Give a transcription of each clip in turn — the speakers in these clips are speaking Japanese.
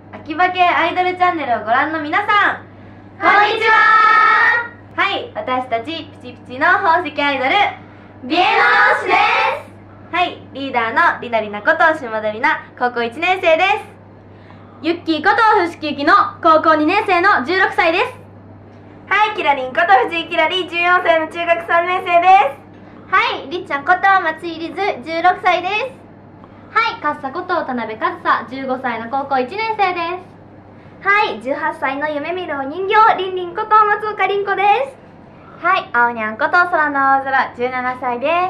秋葉系アイドルチャンネルをご覧の皆さん、 こんにちは。 はい、私たちピチピチの宝石アイドルビエノロースです。 はい、リーダーのりなりなこと下田りな、高校1年生です。 ユッキーこと藤木ゆきの高校2年生の16歳です。 はい、キラリンこと藤井キラリ14歳の中学3年生です。 はい、りっちゃんこと松井りず16歳です。はい、かっさこと渡辺かっさ15歳の高校1年生です。 はい、18歳の夢見るお人形りんりんこと松岡りんこです。はい、青にゃんこと空の青空17歳です。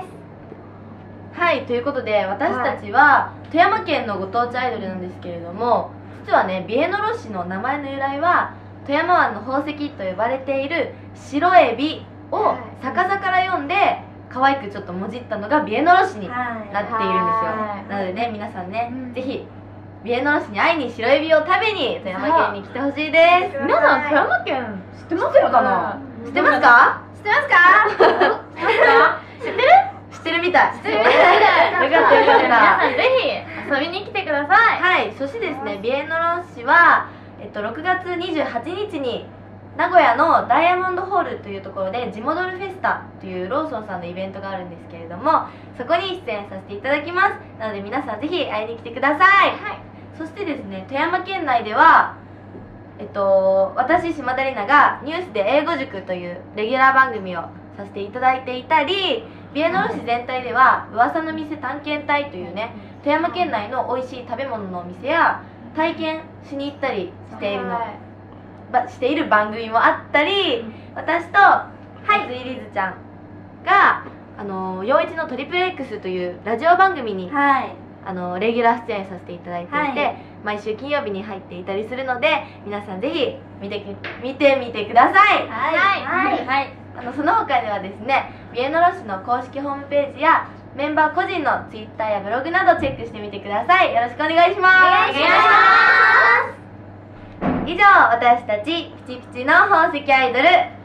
はい、ということで私たちは富山県のご当地アイドルなんですけれども、実はね、ビエノロ市の名前の由来は富山湾の宝石と呼ばれている白エビを逆さから読んで可愛くちょっともじったのがビエノロ市になっているんですよ。なのでね、皆さんね、ぜひビエノロ市に会いに白エビを食べに富山県に来てほしいです。 皆さん富山県知ってますかな？ 知ってますか？ 知ってますか？ 知ってるみたい。 知ってるみたい。 よかったよかった。 皆さんぜひ遊びに来てください。 はい、そしてですね、ビエノロ市は、6月28日に名古屋のダイヤモンドホールというところでジモドルフェスタというローソンさんのイベントがあるんですけれども、そこに出演させていただきます。なので皆さんぜひ会いに来てください。そしてですね、富山県内では私島田里奈がニュースで英語塾というレギュラー番組をさせていただいていたり、ビエノロ市全体では噂の店探検隊というね、富山県内の美味しい食べ物のお店や体験しに行ったりしている番組もあったり、私と松井りずちゃんが陽一のトリプル X というラジオ番組に、レギュラー出演させていただいていて、毎週金曜日に入っていたりするので、皆さんぜひ見てみてください。その他ではですね、ビエノロ市の公式ホームページやメンバー個人の Twitter やブログなどチェックしてみてください。よろしくお願いします。以上、私たちピチピチの宝石アイドル